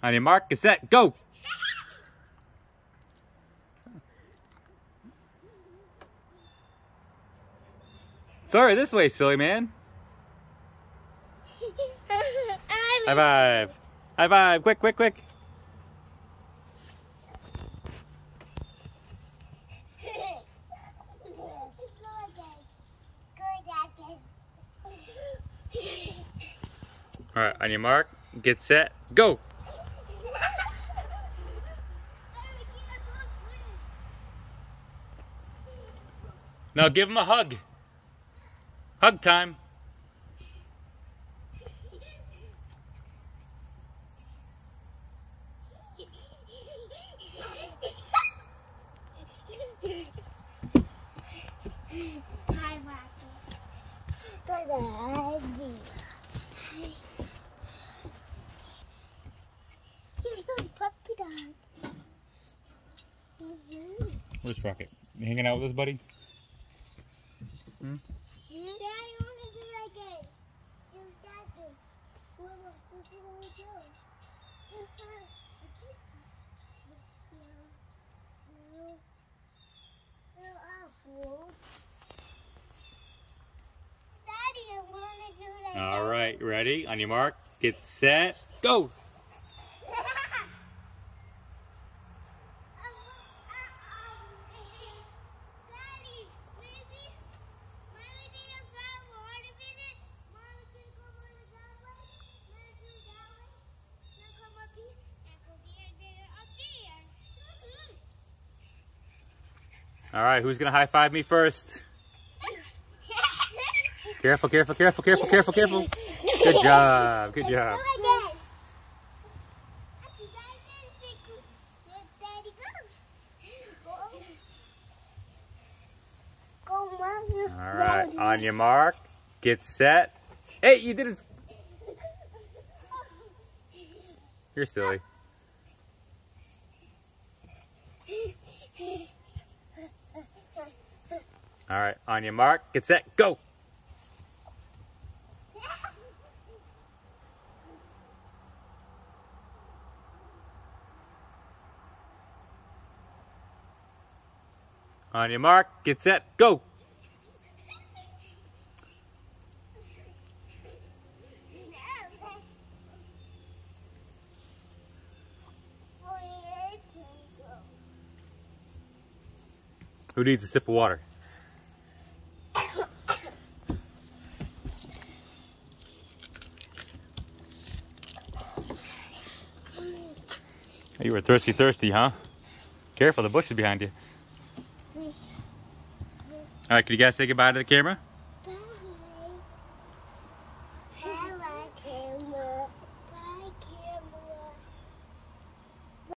On your mark, get set, go! Sorry, this way, silly man. High five. High five, quick, quick, quick. All right, on your mark, get set, go! Now give him a hug. Hug time. Hi, Rocky. You're so puppy dog. Where's Rocket? You hanging out with us, buddy? Hmm? Daddy, I want to do that again. Do that again. What do we do? Daddy, I want to do that. All right, ready? On your mark, get set, go! All right, who's gonna high five me first? Careful, careful, careful, careful, careful, careful. Good job, good job. All right, on your mark, get set. Hey, you did it. You're silly. All right, on your mark, get set, go! On your mark, get set, go! Who needs a sip of water? You were thirsty, huh? Careful, the bush is behind you. All right, can you guys say goodbye to the camera?